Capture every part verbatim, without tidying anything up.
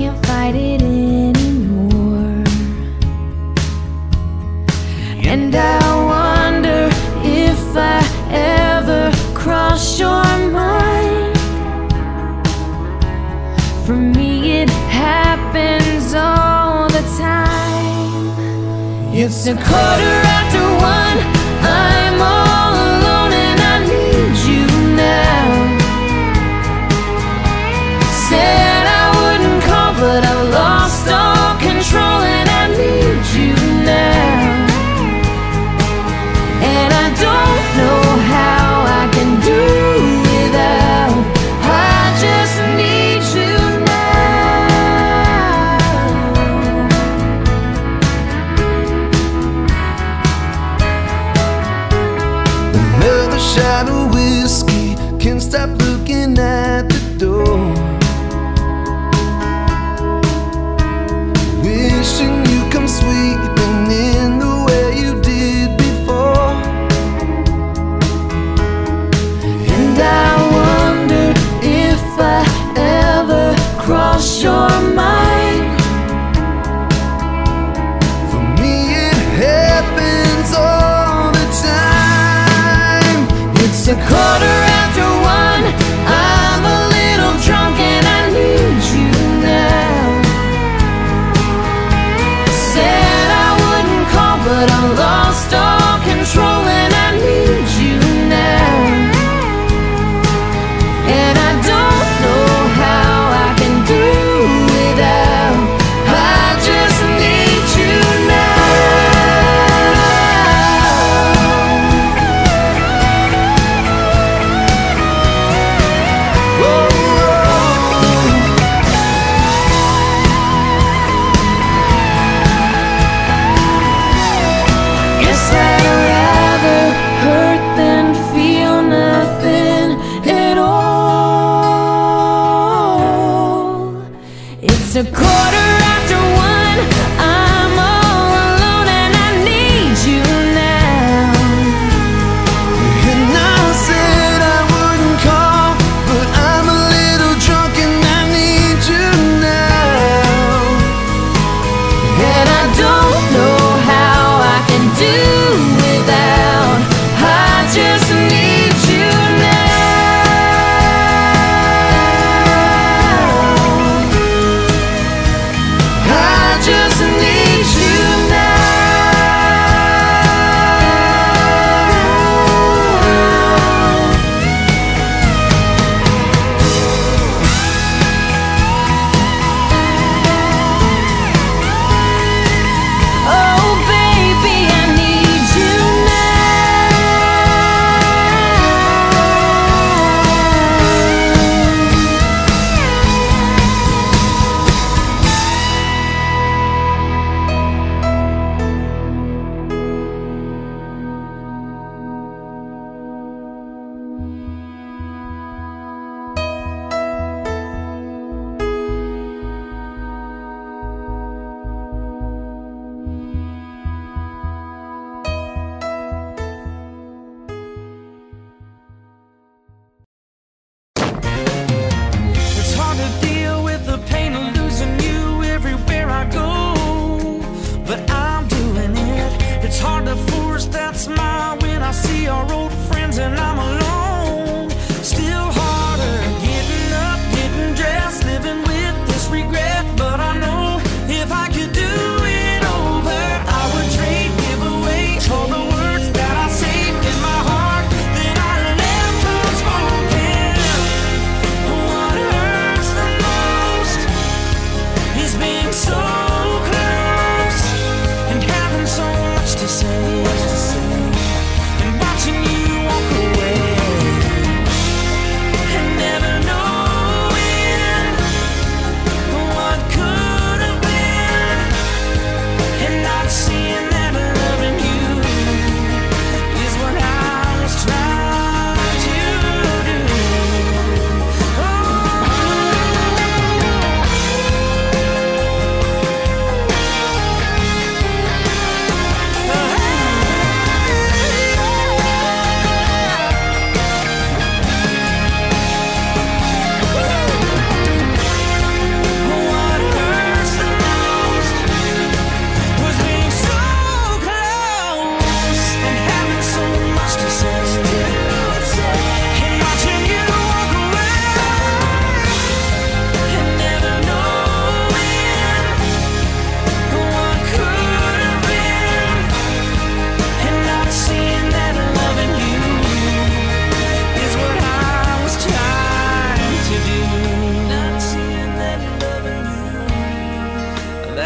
can't fight it anymore. And I wonder if I ever cross your mind. For me it happens all the time. It's a quarter after one, I'm all alone and I need you now. Said I wouldn't call, but I lost all control and I need you now. And I don't know how I can do without. I just need you now. Another shot of whiskey, can't stop looking at the door. Wishing you come sweeping in the way you did before. And I wonder if I ever cross your mind. For me it happens all the time. It's a quarter after one, I'm a little drunk and I need you now. Said I wouldn't call, but I lost all control and I need you now. And I don't know how I can do without. I just need you now. Whoa, Guess I'd rather hurt than feel nothing at all. It's a quarter after one, I'm all alone and I need you now. and I said I wouldn't call, but I'm a little drunk and I need you now. And I don't know how I can do without. I just need you now. I just need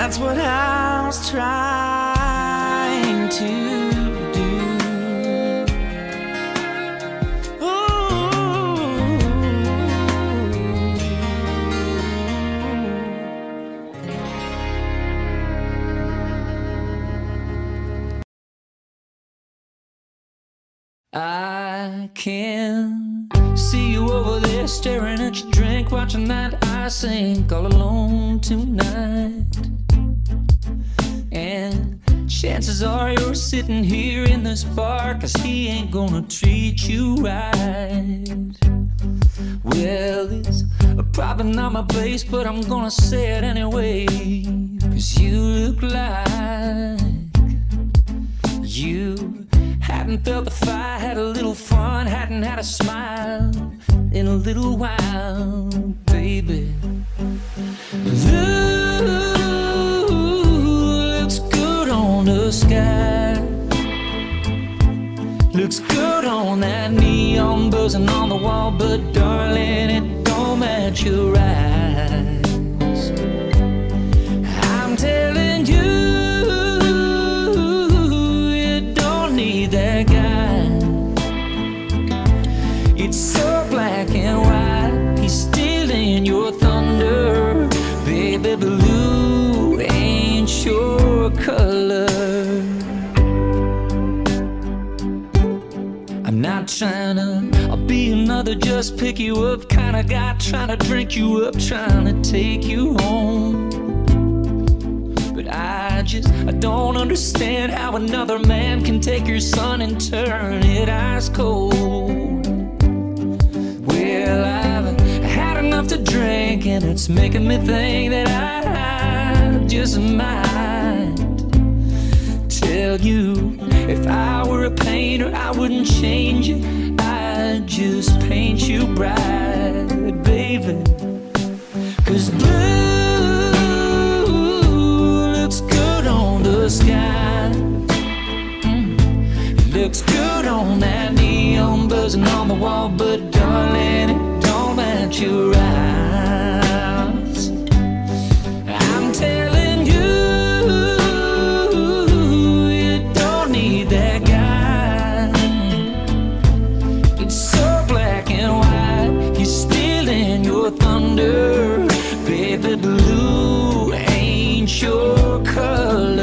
That's what I was trying to do. I can see you over there staring at your drink, watching that I sink all alone tonight. And chances are you're sitting here in this bar, 'cause he ain't gonna treat you right. Well, it's probably not my place, but I'm gonna say it anyway, 'cause you look like you hadn't felt the fire, had a little fun, hadn't had a smile in a little while, baby. Blue looks good on the sky, looks good on that neon buzzing on the wall, but darling, it don't match your eyes. I'm telling you, that guy, it's so black and white, he's stealing your thunder, baby. Blue ain't your color. I'm not trying to I'll be another just pick you up kind of guy, trying to drink you up, trying to take you home. I just, I don't understand how another man can take your sun and turn it ice cold. Well, I've had enough to drink, and it's making me think that I just might tell you, if I were a painter, I wouldn't change you, I'd just paint you bright, baby. 'Cause blue the sky, mm. It looks good on that neon buzzing on the wall, but darling, it don't match your eyes. I'm telling you, you don't need that guy. It's so black and white, he's stealing your thunder, baby. Blue ain't your color.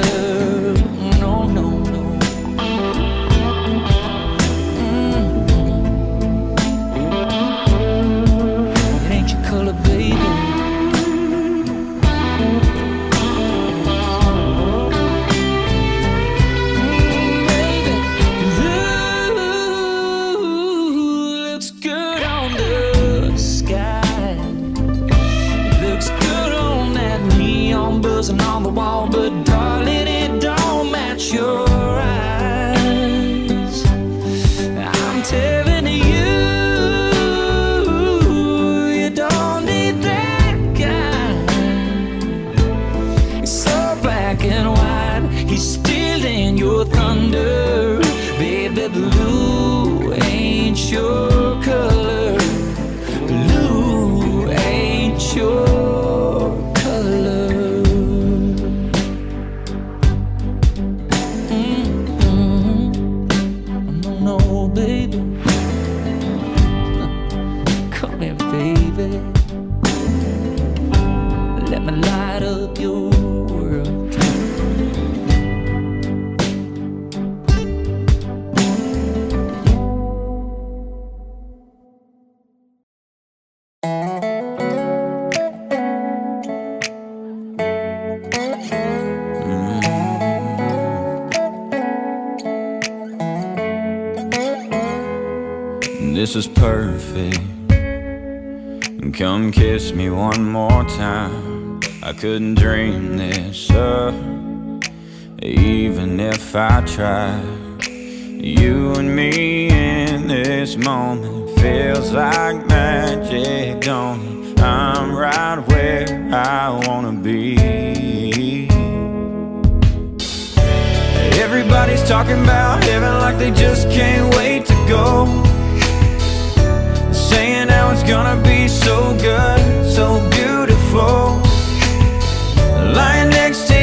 And on the wall, but darling, it don't match your eyes. I'm telling you, you don't need that guy. It's so black and white, he's stealing your thunder, baby. Blue ain't your color. Blue ain't your this is perfect. Come kiss me one more time. I couldn't dream this up, even if I tried. You and me in this moment feels like magic, don't it? I'm right where I wanna be. Everybody's talking about heaven like they just can't wait to go, saying how it's gonna be so good, so beautiful. Lying next to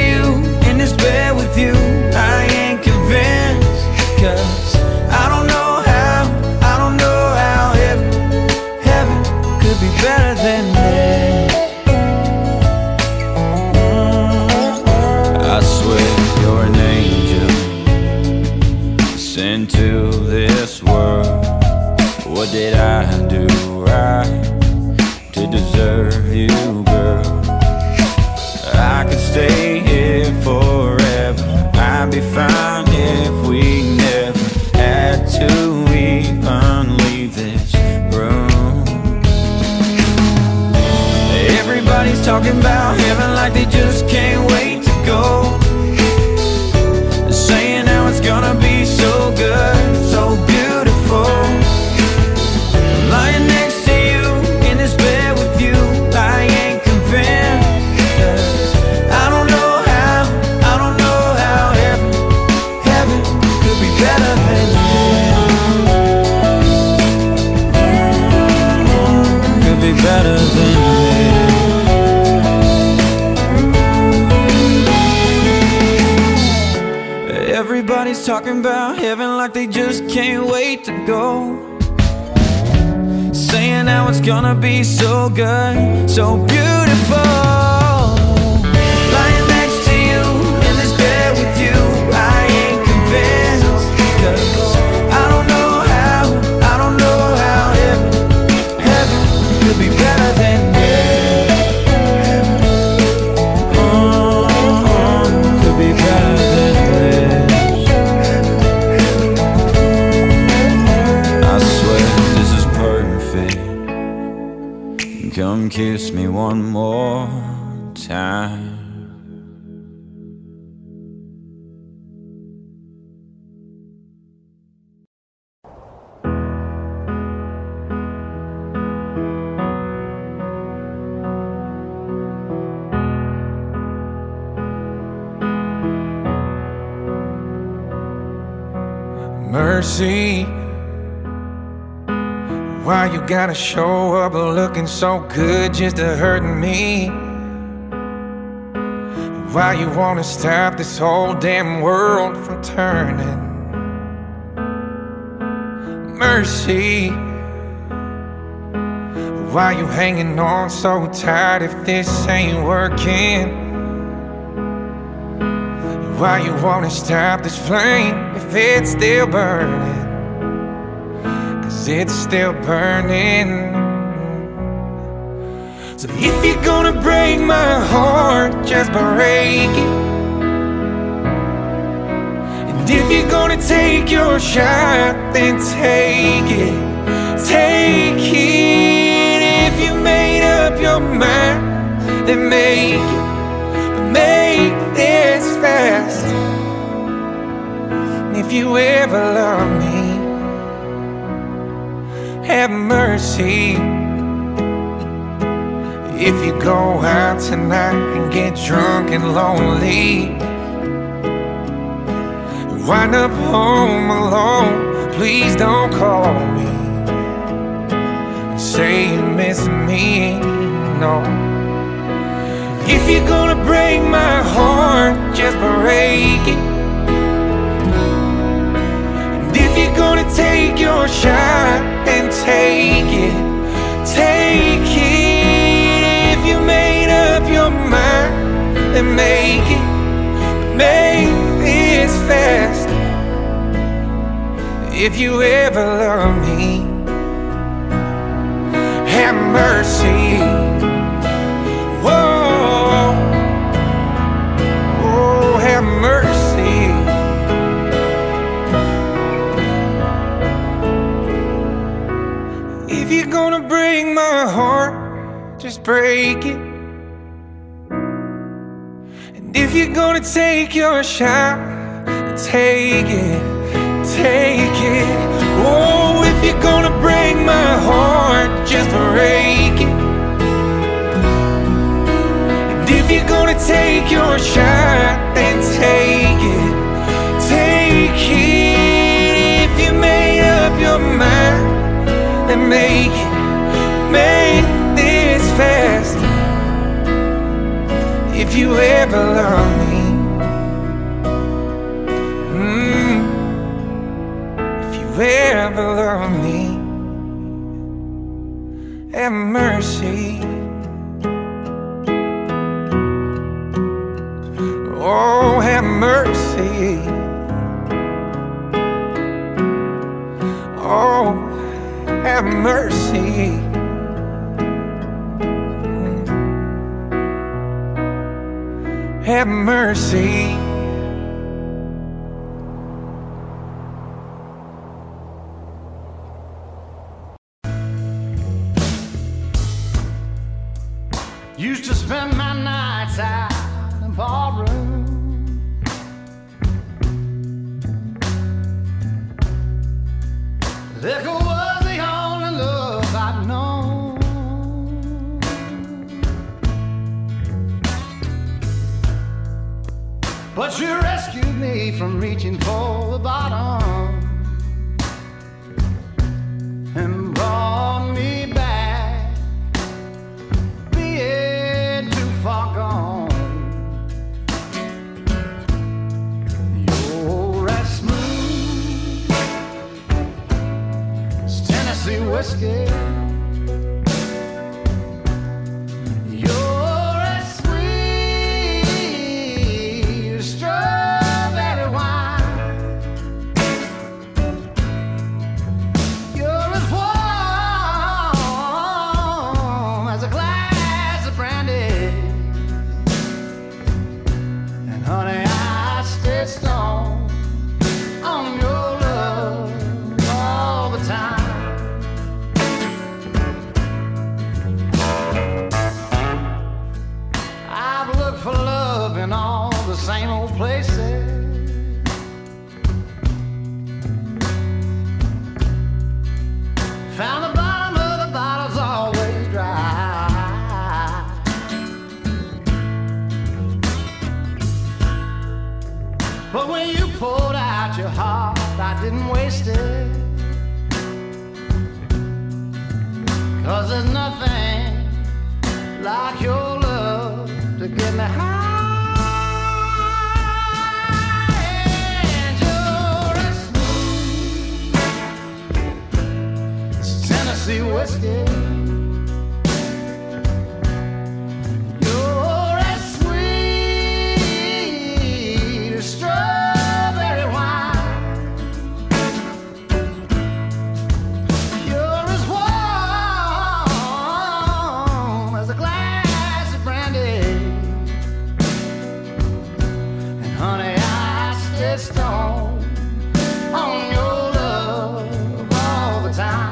talking about heaven like they just can't wait to go, saying how it's gonna be so good, so beautiful. Lying next to you in this bed with you, I ain't convinced, 'cause I don't know how, I don't know how heaven, heaven could be better than this. Could be better than this. Everybody's talking about heaven like they just can't wait to go, saying how it's gonna be so good, so beautiful. Lying next to you in this bed with you, I ain't convinced, 'cause I don't know how, I don't know how heaven, heaven could be better than this. Oh, could be better than this. I swear this is perfect. Come kiss me one more time. Mercy, why you gotta show up looking so good just to hurt me? Why you wanna stop this whole damn world from turning? Mercy, why you hanging on so tight if this ain't working? Why you wanna stop this flame if it's still burning? 'Cause it's still burning. So if you're gonna break my heart, just break it. And if you're gonna take your shot, then take it. Take it. If you made up your mind, then make it. But make this fast. If you ever love me, have mercy. If you go out tonight and get drunk and lonely, wind up home alone, please don't call me. Say you miss me, no. If you're gonna break my heart, just break it. And if you're gonna take your shot, then take it. Take it. If you made up your mind, then make it. Make this fast. If you ever love me, have mercy. Whoa, oh, have mercy. If you're gonna break my heart, just break it. And if you're gonna take your shot, take it, take it. Oh, if you're gonna break my heart, just break it. And if you're gonna take your shot, then take it, take it. If you made up your mind, then make it, make this fast. If you ever love me, mm, if you ever love me, have mercy. Oh, have mercy. Oh, have mercy. Have mercy. Used to spend but you rescued me from reaching for the bottom and brought me back, being too far gone. You're as smooth as Tennessee whiskey. Same old places, found the bottom of the bottle's always dry. But when you poured out your heart, I didn't waste it, 'cause there's nothing like your love to get me high. Whiskey. You're as sweet as strawberry wine. You're as warm as a glass of brandy. And honey, I stay stoned on your love all the time.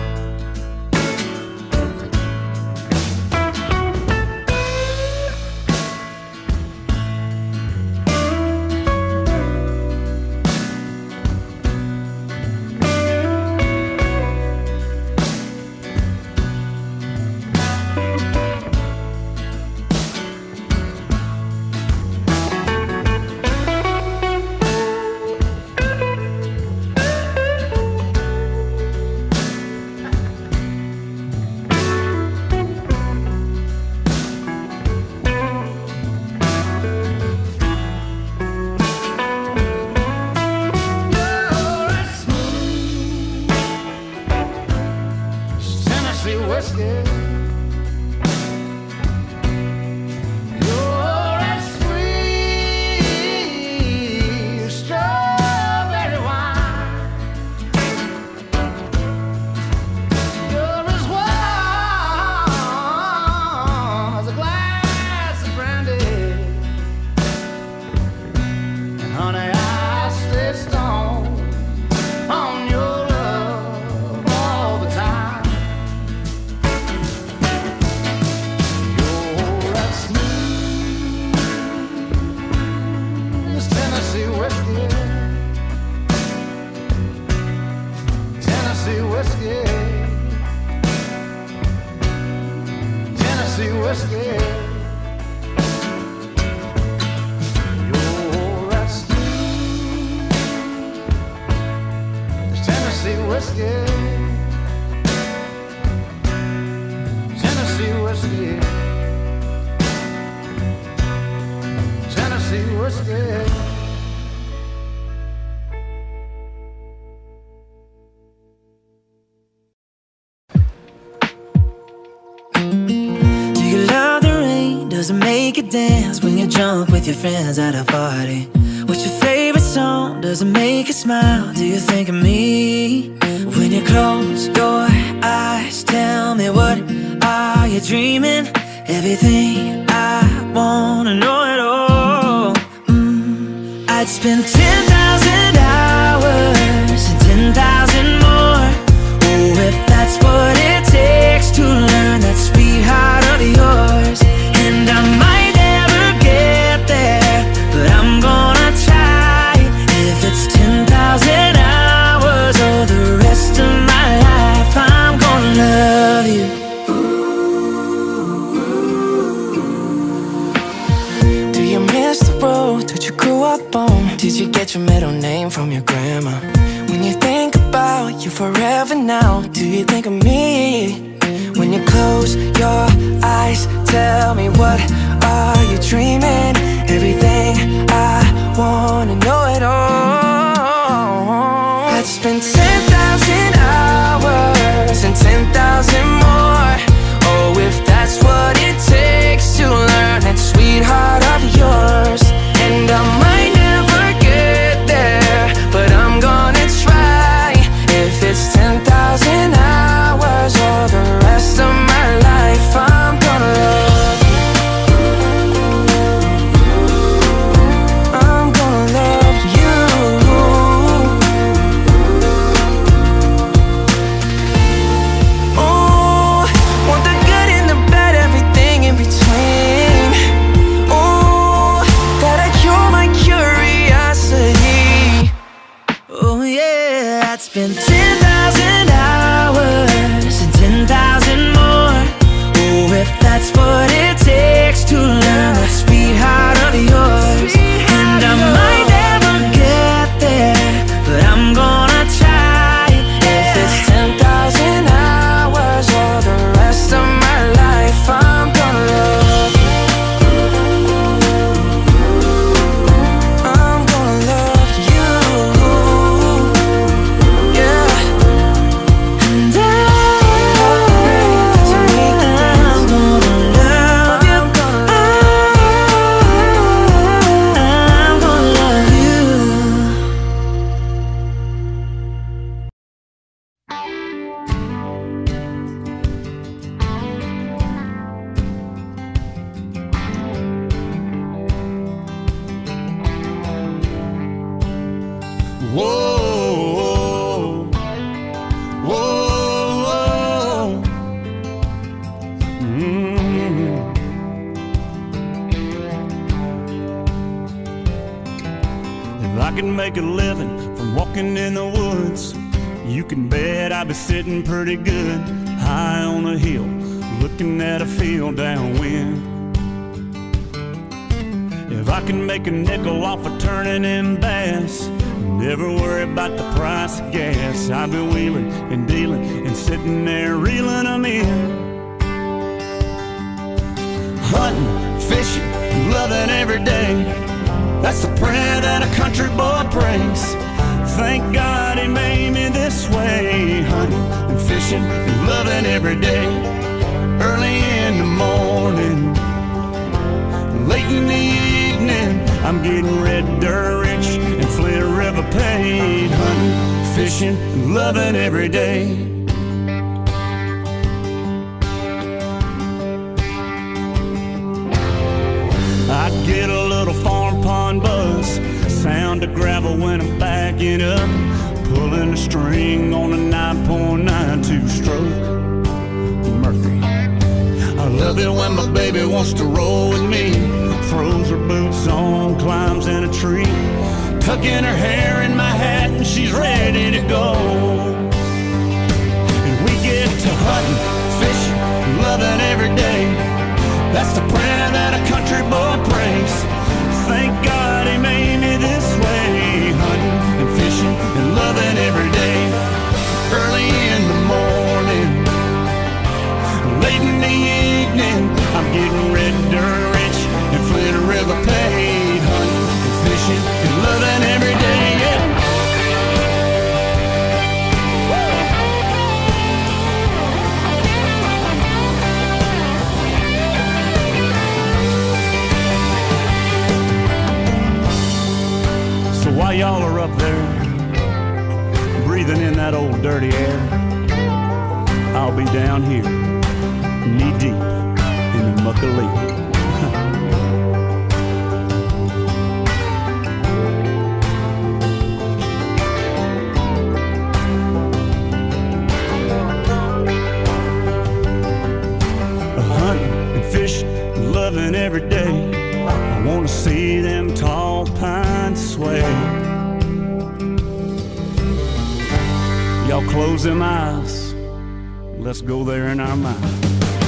Does it make you dance when you're drunk with your friends at a party? What's your favorite song? Does it make you smile? Do you think of me? When you close your eyes, tell me, what are you dreaming? Everything I wanna know at all. mm, I'd spend ten thousand hours and ten thousand more. Oh, if that's what it takes to learn that sweetheart of yours. And I might never get there, but I'm gonna try. If it's ten thousand hours or the rest of my life, I'm gonna love you. Do you miss the road school did you grow up on? Did you get your middle name from your grandma? When you think about you forever now, do you think of me? When you close your eyes, tell me, what are you dreaming? Everything I wanna know it all. I'd spend ten thousand hours and ten thousand more. Oh, if that's what it takes to learn that sweetheart of yours. And I might never get there, but I'm gonna try. If it's ten thousand hours or the rest of my life, I'm gonna love you. I'm gonna love you. Oh, want the good and the bad, everything in between. Oh, gotta cure my curiosity. Oh yeah, I'd spend ten thousand hours and ten thousand more. Oh, if that's what it takes to learn that sweetheart of yours. And I might never get there, but I'm gonna try. If it's ten thousand hours or the rest of my life, I'm gonna love you. I'm gonna love you. Yeah. And I, I'm gonna love you. I'm gonna love you. Whoa, whoa, whoa. Mm. If I can make a living from walking in the woods, you can bet I'd be sitting pretty good high on a hill, looking at a field downwind. If I can make a nickel off of turning in bass, never worry about the price of gas, I've been wheeling and dealing and sitting there reeling them in. Hunting, fishing, loving every day, that's the prayer that a country boy prays. Thank God he made me this way. Hunting and fishing and loving every day. Early in the morning, late in the evening, I'm getting red dirt rich and Flint River paid. Hunting, fishing, and loving every day. I get a little farm pond buzz, sound of gravel when I'm backing up, pulling a string on a nine point nine two stroke Mercury. I love it when my baby wants to roll with me, throws her boots on, climbs in a tree, tucking her hair in my hat and she's ready to go. And we get to hunting, fishing, loving every day, that's the prayer that a country boy prays. Thank God he made me this way. Hunting and fishing and loving every day. Early in the morning, late in the evening, I'm getting red dirt rich and Flint River paid. Hunting and fishing and loving every day, yeah. So while y'all are up there breathing in that old dirty air, I'll be down here knee deep in the muck of leaf. Loving every day, I wanna see them tall pines sway. Y'all close them eyes, let's go there in our mind.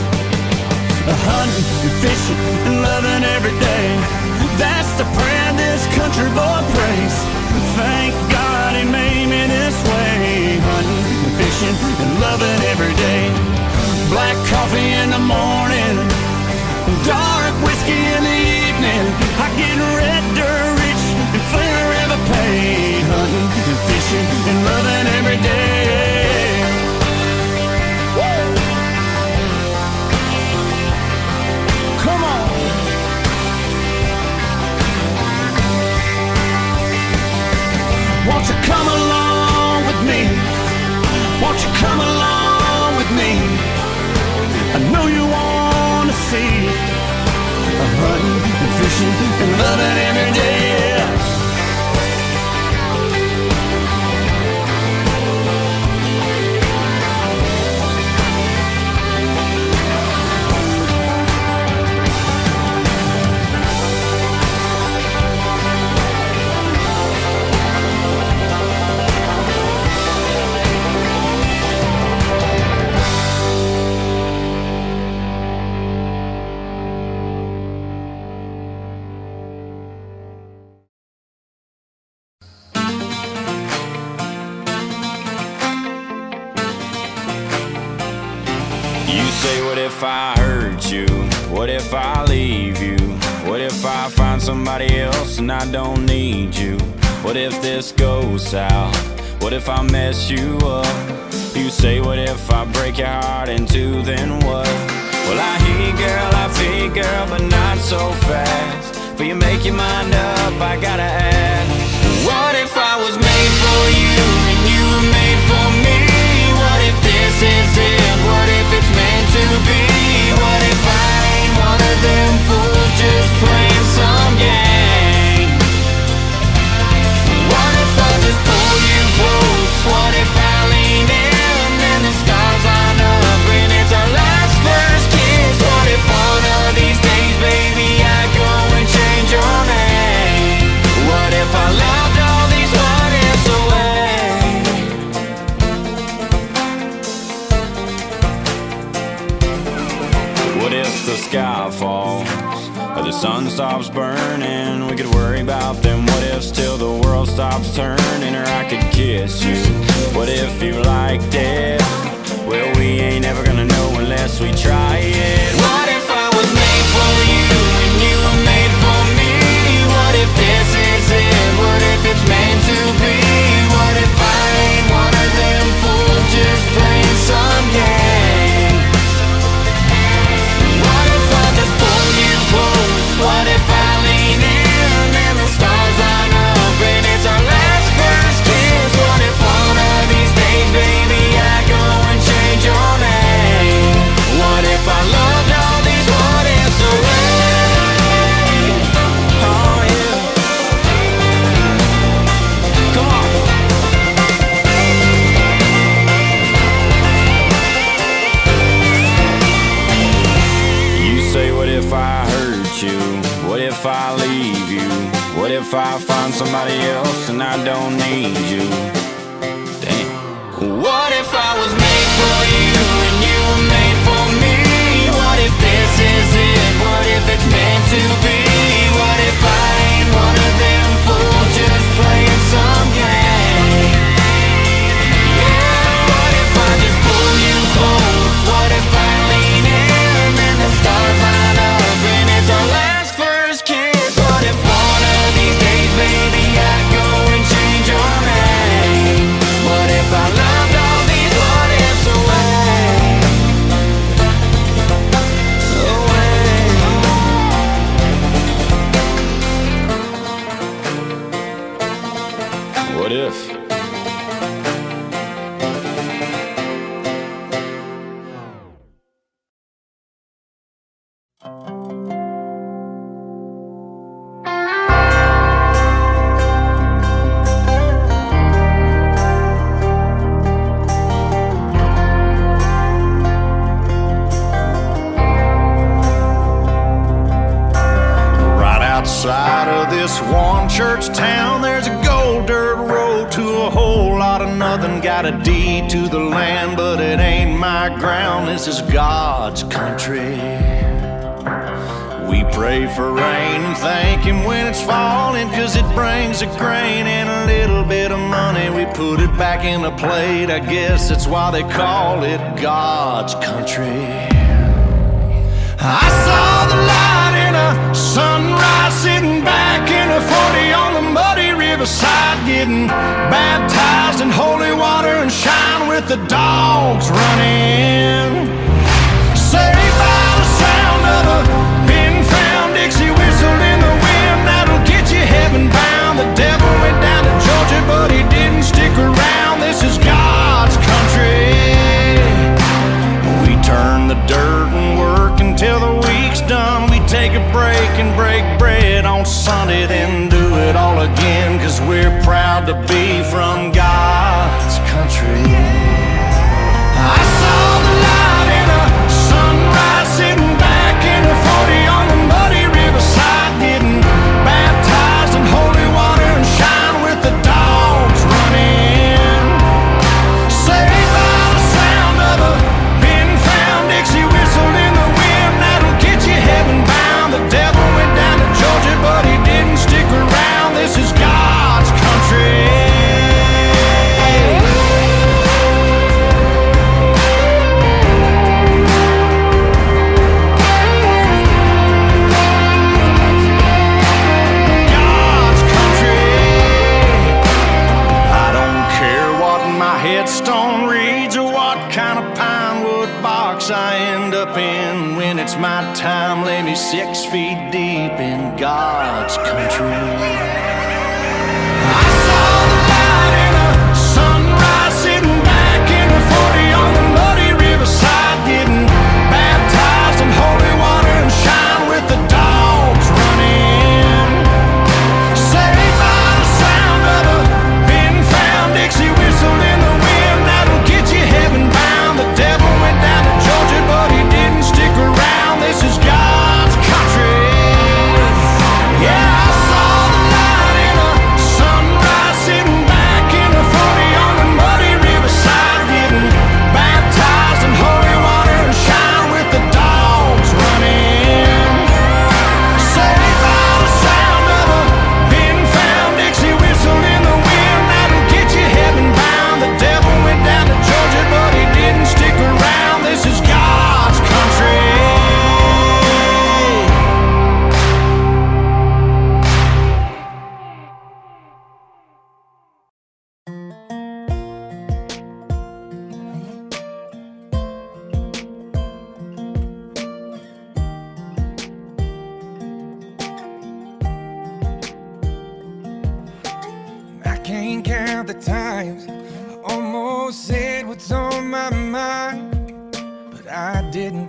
Hunting and fishing and loving every day, that's the prayer that boy prays. Thank God he made me this way. Hunting and fishing and loving every day. Black coffee in the morning, dark whiskey in the evening. I get red dirt rich and forever paid. Hunting and fishing and loving every day. Woo! Come on. Won't you come along with me? Won't you come along with me? I know you want to see hunting and fishing and loving every day. What if I hurt you? What if I leave you? What if I find somebody else and I don't need you? What if this goes south? What if I mess you up? You say what if I break your heart in two, then what? Well, I hear you, girl, I feel you, girl, but not so fast. Before you make your mind up, I gotta ask, what if I was made for you and you were made for me? What if this is it? What if it's meant to be? What if I ain't one of them fools just playing some game? What if I just pull you close? What if I lean in and the stars line up and it's our last first kiss? What if one of these days, baby, I go and change your name? What if I loved all these what ifs away? What if the sky falls or the sun stops burning? We could worry about them what ifs till the world stops turning. Or I could kiss you. What if you liked it? Well, we ain't ever gonna know unless we try it. What if I was made for you and you were made for me? What if this is it? What if it's meant to be? What if I ain't one of them fools just playing some game? What if I just pull you close? What if I lean in and the stars line up and it's our last first kiss? What if one of these days, baby, I go and change your name? What if I loved all these what ifs away? Oh yeah. Come on. You say what if I hurt you? What if I leave you? What if I find somebody else and I don't need you? Damn. What if I was made for you and you were made for me? What if this is it? What if it's meant to be? What if I ain't one of them fools just playing some game? Yeah, what if I just pull you close? What if I lean in and the stars line up and it's our last first kiss? What if one of these days, baby, I go and change your name? What if I loved all these what ifs away? Away. What if? Right outside of this one church town, there's a gold dirt road to a whole lot of nothing. Got a deed to the land, but it ain't my ground. This is God's country. We pray for rain and thank him when it's falling, 'cause it brings a grain and a little bit of money. We put it back in a plate, I guess that's why they call it God's country. I saw the light in a sunrise, sitting back in a forty on the muddy riverside, getting baptized in holy water and shine with the dogs running. Saved by the sound of a pin-found Dixie whistle in the wind, that'll get you heaven bound. The devil went down to Georgia, but he didn't stick around. This is God's country. We turn the dirt and work until the week's done. We take a break and break bread on Sunday, then do it all again, 'cause we're proud to be from God's country. I saw the light in a sunrise, sitting back in a forty on the muddy riverside, getting baptized in holy water and shine with the dogs running. Saved by the sound of a pin-found Dixie whistle in the wind, that'll get you heaven bound. The devil went down to Georgia, but he didn't stick around. This is God's country. Headstone reads or what kind of pine wood box I end up in. When it's my time, lay me six feet deep in God's country. I saw the light in a sunrise, sitting back in a forty on the muddy riverside, getting baptized in holy water and shine with the dogs running. Saved by the sound of a pin-found Dixie whistle in the wind, that'll get you heaven bound. The devil went down to Georgia, but he didn't stick around. This is God's country. Yeah, I saw the light in a sunrise, sitting back in a forty on the muddy riverside, getting baptized in holy water and shine with the dogs running. Saved by the sound of a pin-found Dixie whistle in the wind, that'll get you heaven bound. The devil went down to Georgia, but he didn't stick around. This is God's country. I can't count the times I almost said what's on my mind, but I didn't.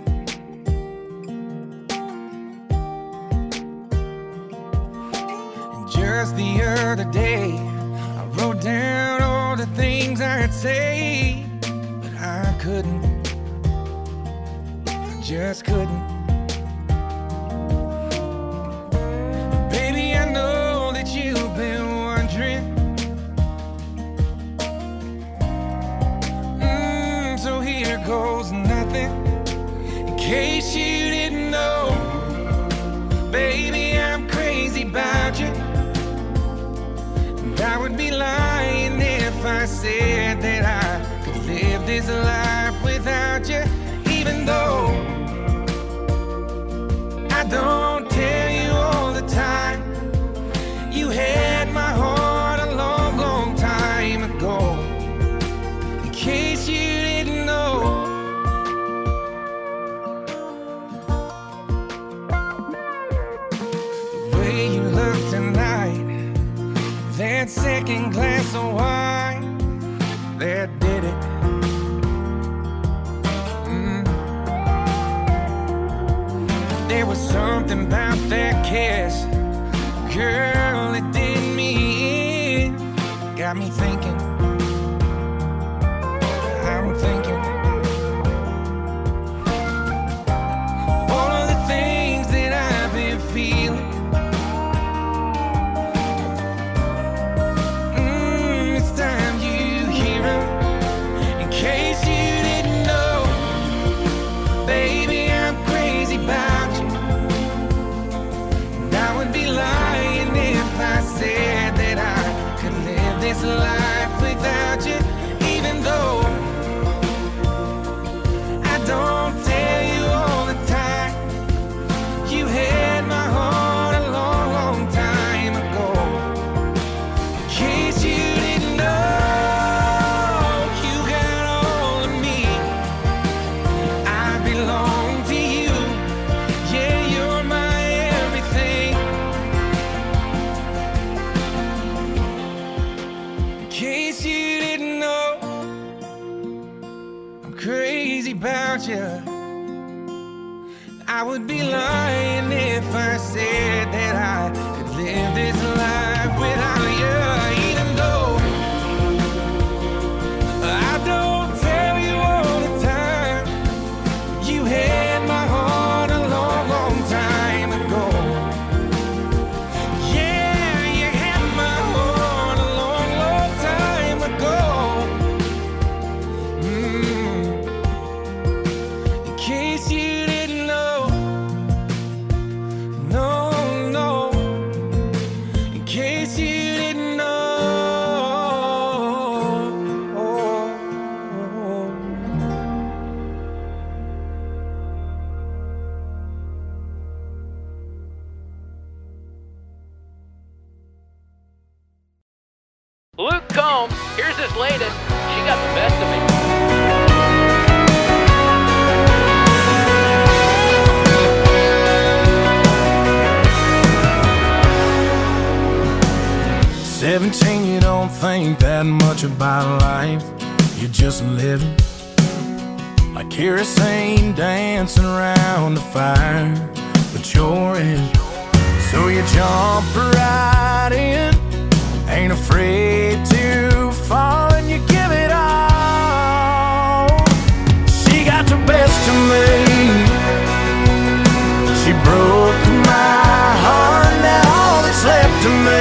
And just the other day, I wrote down all the things I'd say, but I couldn't. I just couldn't. Baby, I know that you've been wondering. So here goes nothing, in case you didn't know. Baby, I'm crazy about you, and I would be lying if I said that I could live this life without you. Even though I don't tell you all the time, you had my heart a long, long time ago. In case you didn't know, the way you look tonight, that second glass of wine, that did it. Mm. There was something about that kiss, girl, it did me in. Got me thinking, I'm thinking all of the things that I've been feeling. Mm, it's time you hear 'em, in case you didn't know. Baby, I'm crazy about you, this life without you, even though I don't tell you all the time. You had my heart a long, long time ago. In case you didn't know, you got all of me. I belong to you. Yeah, you're my everything. In case you didn't know, I'm crazy about you. I would be lying if I said that I could live this life without you, even though I don't tell you all the time. You had my heart a long, long time ago. Yeah, you had my heart a long, long time ago. Mm. In case you didn't know, no, no. In case you didn't know. Luke Combs, here's his latest. She got the best of me. Seventeen, you don't think that much about life. You're just living like kerosene dancing around the fire, but you're in. So you jump right in, ain't afraid to fall, and you give it all. She got the best of me. She broke my heart, now all that's left of me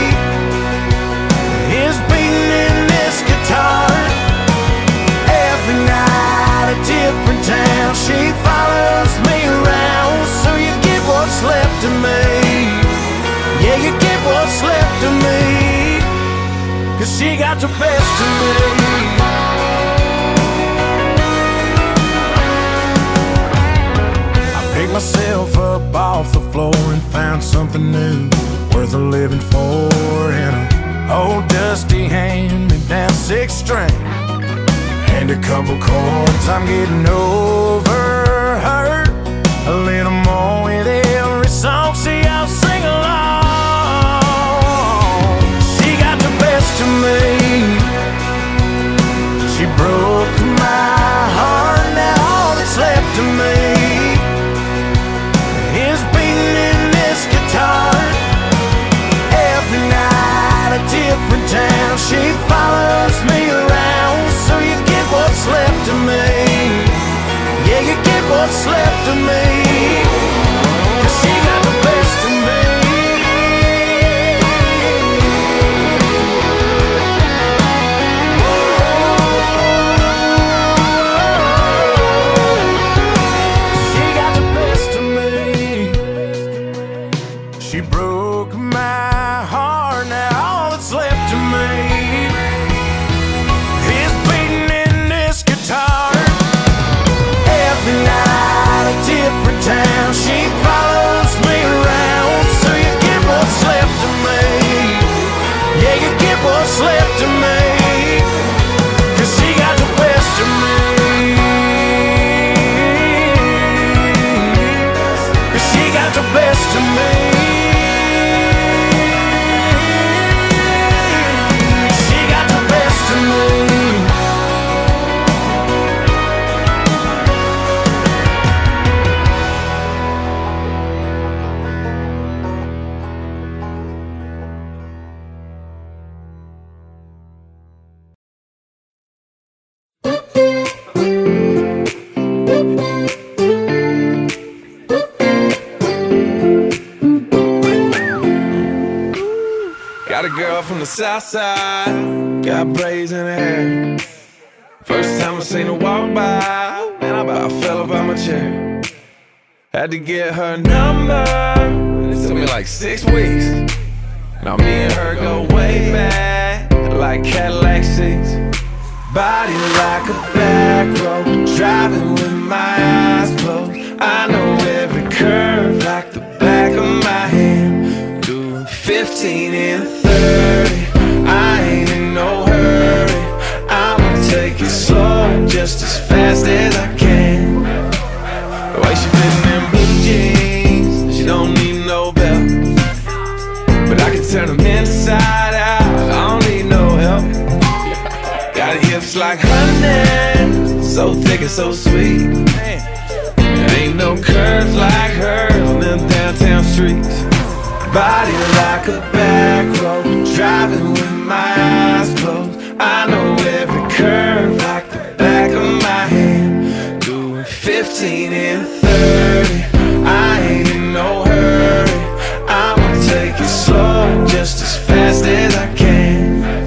is beating in this guitar. Every night a different town, she follows me around. So you get what's left of me. Yeah, you get what's left of me, 'cause she got the best of me. I picked myself up off the floor and found something new, worth a living for, in a old dusty hand-me-down six string and a couple chords. I'm getting over her a little more with every song. See, I'll sing along. She got the best of me. She broke my heart, now all that's left of me is beating in this guitar. Every night a different town, she follows me around. So you get what's left of me. Yeah, you get what's left of me, 'cause she got the best of me. She got the best of me. She broke my heart, now all that's left of me is beating in this guitar. Every night a different town, she follows me around. So you get what's left of me. Yeah, you get what's left of me, 'cause she got the best of me. 'Cause she got the best of me. She got the best of me. Got a girl from the south side, got braids in her hair. First time I seen her walk by, man, I about fell up out my chair. Had to get her number, it took me like six weeks. Now me and her go way back, like Cadillac seats. Body like a back road, driving with my eyes closed. I know every curve like the back of my hand. Doing fifteen and thirty, I ain't in no hurry. I'ma take it slow, just as fast as I can. The way she fits in them blue jeans, she don't need no belt, but I can turn them inside out, I don't need no help. Got hips like honey, so thick and so sweet. There ain't no curves like hers on them downtown streets. Body like a back road, driving with my eyes closed. I know every curve like the back of my hand. Doing fifteen and thirty, I ain't in no hurry. I'ma take it slow, just as fast as I can.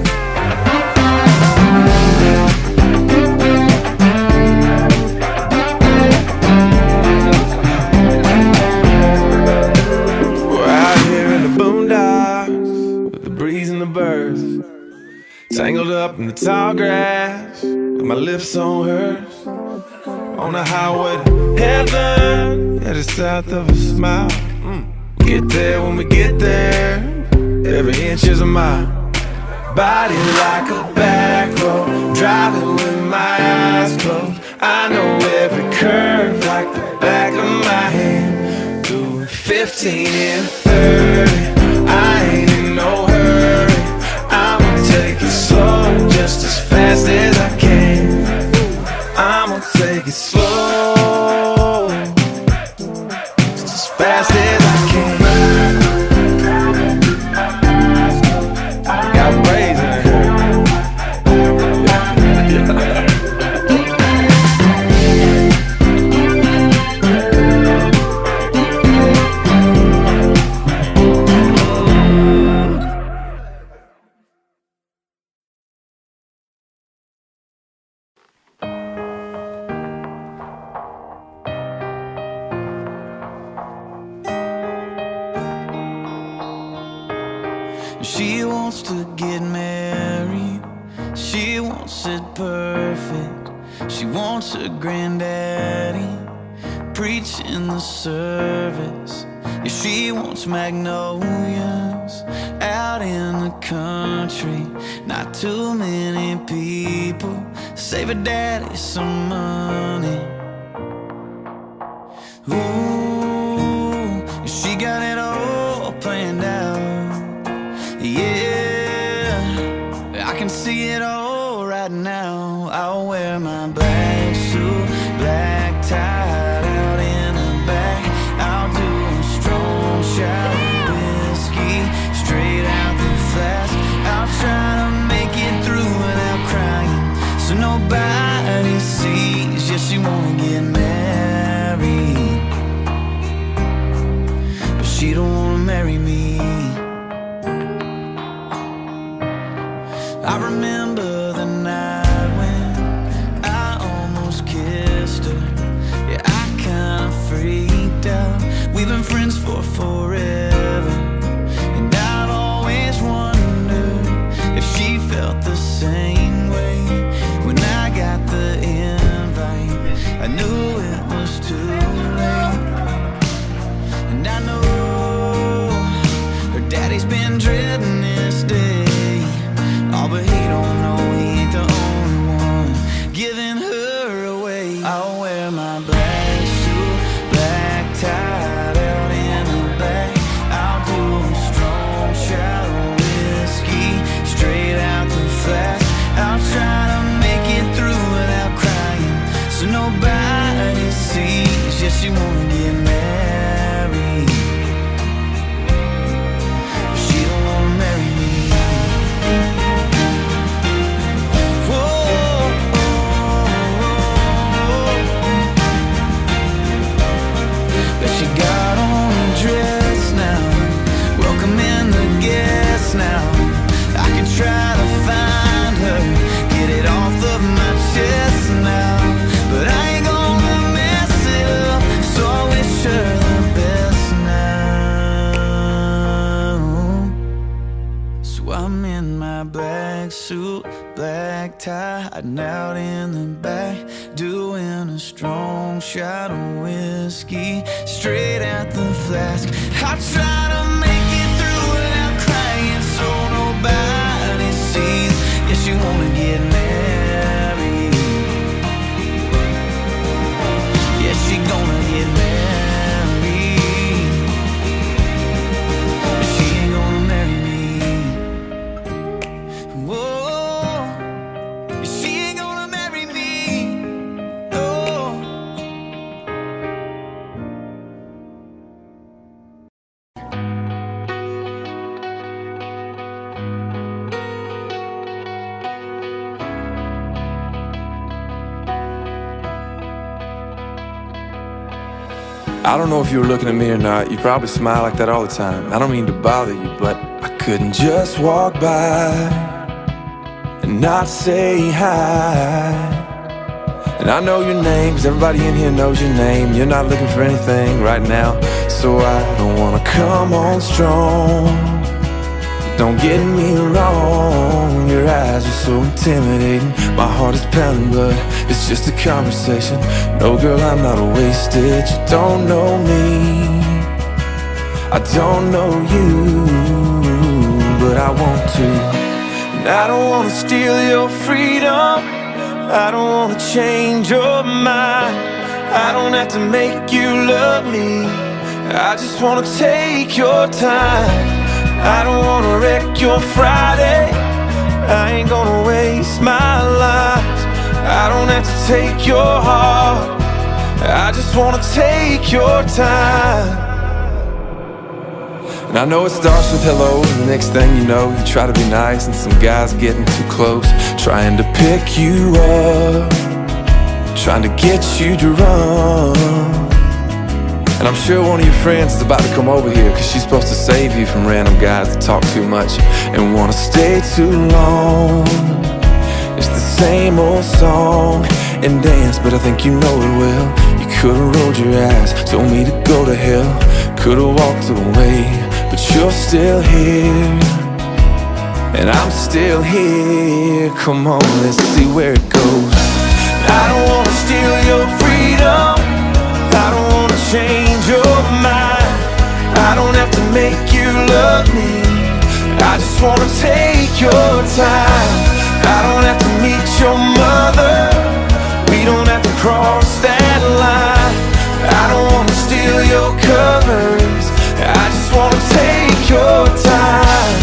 Tangled up in the tall grass, with my lips on hers, on the highway to heaven, headed south of a smile. mm. Get there when we get there, every inch is a mile. Body like a back road, driving with my eyes closed. I know every curve like the back of my hand. Doing fifteen and thirty, I ain't in no hurry. I'ma take it slow, just as fast as I can. I'ma take it slow, just as fast as I can. Got braids in her hair. She wants to get married, she wants it perfect. She wants her granddaddy preaching the service. Yeah, she wants magnolias out in the country. Not too many people, save her daddy some money. Ooh, she got it all planned out. Yeah, I can see it all right now. I'll wear my black suit, black tie out in the back. I'll do a strong shot of whiskey straight out the flask. I'll try to make it through without crying, so nobody sees. Yeah, she wanna get married, but she don't wanna marry me. I remember the night when I almost kissed her. Yeah, I kinda freaked out. We've been friends for forever, and I'd always wondered if she felt the same way. When I got the invite, I knew it was too late. And I know her daddy's been dreading this day. Oh, but he don't know he ain't the only one giving her away. I'll wear my black suit, black tie out in the back. I'll do a strong shot of whiskey straight out the flask. I'll try to make it through without crying, so nobody sees. Yeah, she wanna get married, but she don't wanna marry me. Now I can try to find her, get it off of my chest now, but I ain't gonna mess it up, so I will my black suit, black tie, hiding out in the back, doing a strong shot of whiskey, straight out the flask. I try to make it through without crying, so nobody sees. Yes, you wanna get married. Yes, she gonna get married. I don't know if you were looking at me or not. You probably smile like that all the time. I don't mean to bother you, but I couldn't just walk by and not say hi. And I know your name, 'cause everybody in here knows your name. You're not looking for anything right now, so I don't wanna come on strong. Don't get me wrong, your eyes are so intimidating. My heart is pounding, but it's just a conversation. No, girl, I'm not wasted. You don't know me, I don't know you, but I want to. And I don't wanna steal your freedom, I don't wanna change your mind. I don't have to make you love me, I just wanna take your time. I don't wanna wreck your Friday, I ain't gonna waste my life. I don't have to take your heart, I just wanna take your time. And I know it starts with hello, and the next thing you know, you try to be nice, and some guy's getting too close, trying to pick you up, trying to get you to run. And I'm sure one of your friends is about to come over here, 'cause she's supposed to save you from random guys that talk too much and wanna stay too long. It's the same old song and dance, but I think you know it well. You could've rolled your eyes, told me to go to hell, could've walked away, but you're still here, and I'm still here. Come on, let's see where it goes. I don't wanna steal your freedom, I don't wanna change your mind. I don't have to make you love me, I just wanna take your time. I don't have to meet your mother, we don't have to cross that line. I don't wanna steal your covers, I just wanna take your time.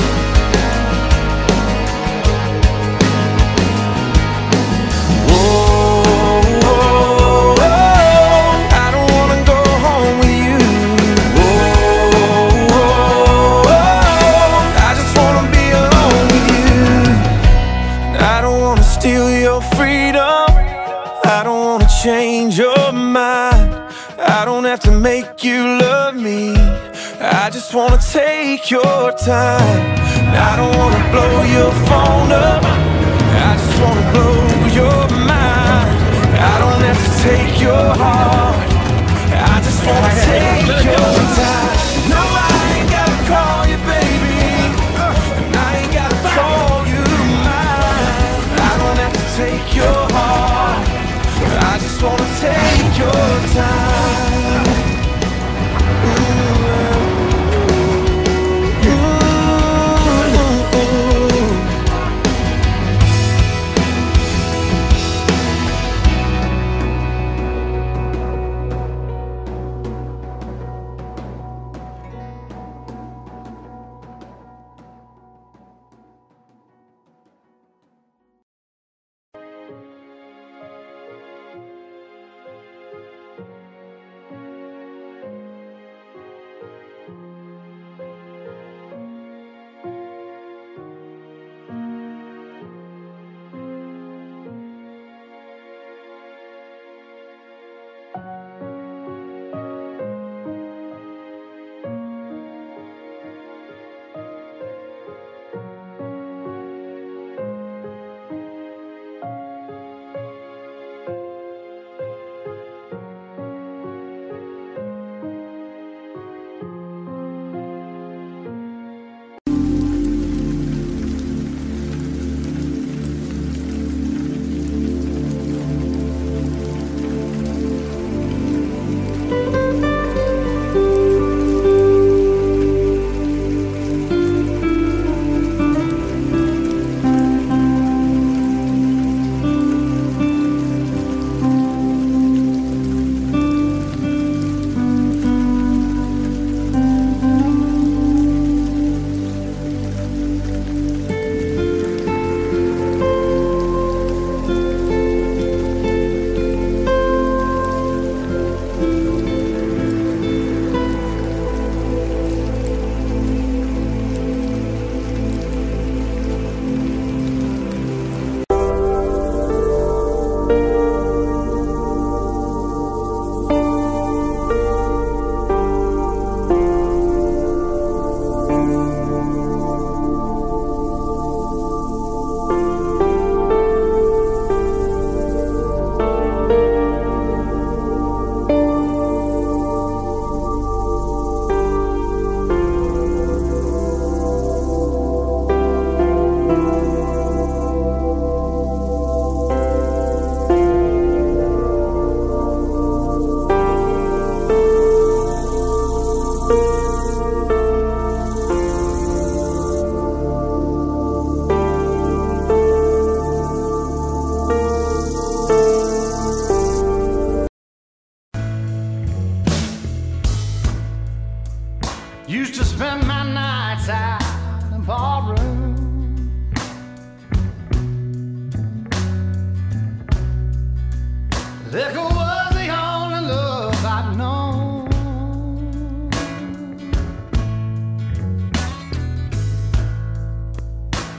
Change your mind, I don't have to make you love me, I just wanna take your time. I don't wanna blow your phone up, I just wanna blow your mind. I don't have to take your heart, I just wanna take your time. No, I ain't gotta call you baby, and I ain't gotta call you mine. I don't have to take your heart, I just wanna take your time. Ooh, ooh, ooh.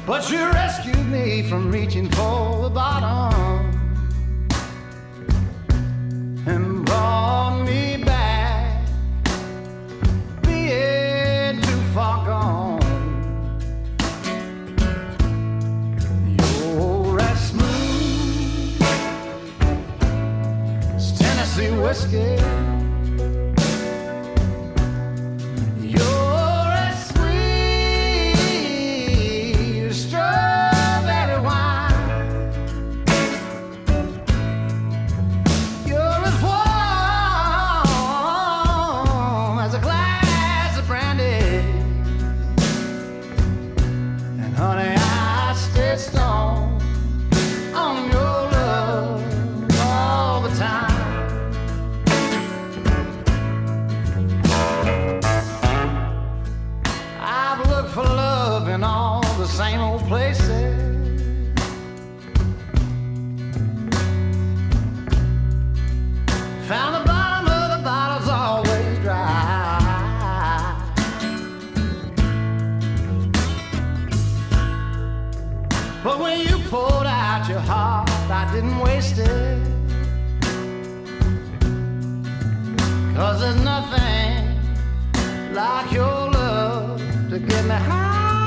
but you rescued me from reaching for the bottom and brought me back, being too far gone. You're as smooth as Tennessee whiskey. Same old places, found the bottom of the bottle's always dry, but when you poured out your heart, I didn't waste it, 'cause there's nothing like your love to get me high.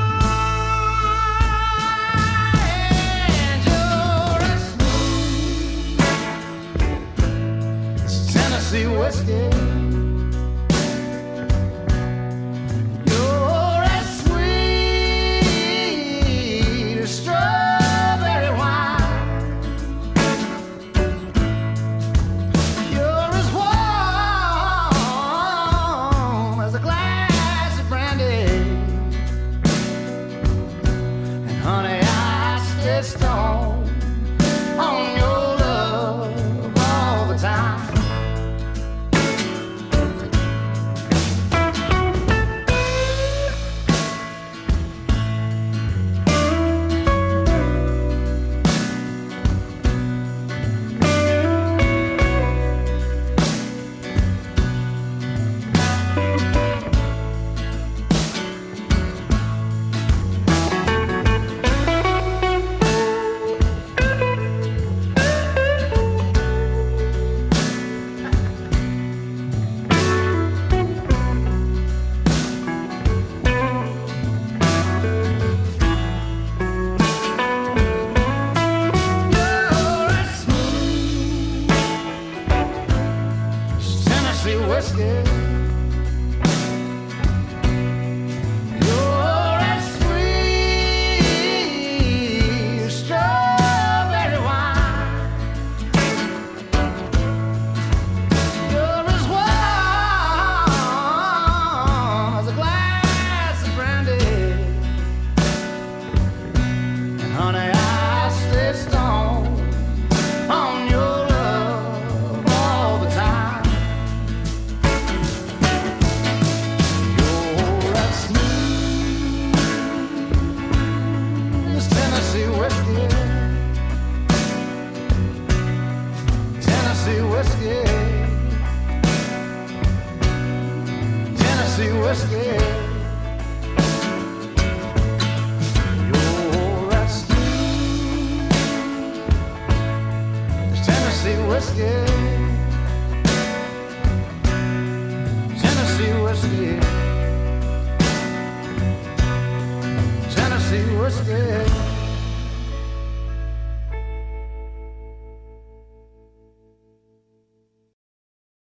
Tennessee whiskey, you're as sweet as strawberry wine. You're as warm as a glass of brandy, and honey, I stay stoned on your love all the time. Whiskey, you're as sweet as strawberry wine. You're as warm as a glass of brandy, and honey, I stay stoned on your love all the time. Tennessee whiskey, Tennessee whiskey, Tennessee whiskey. You're as sweet as Tennessee whiskey, Tennessee whiskey, Tennessee whiskey.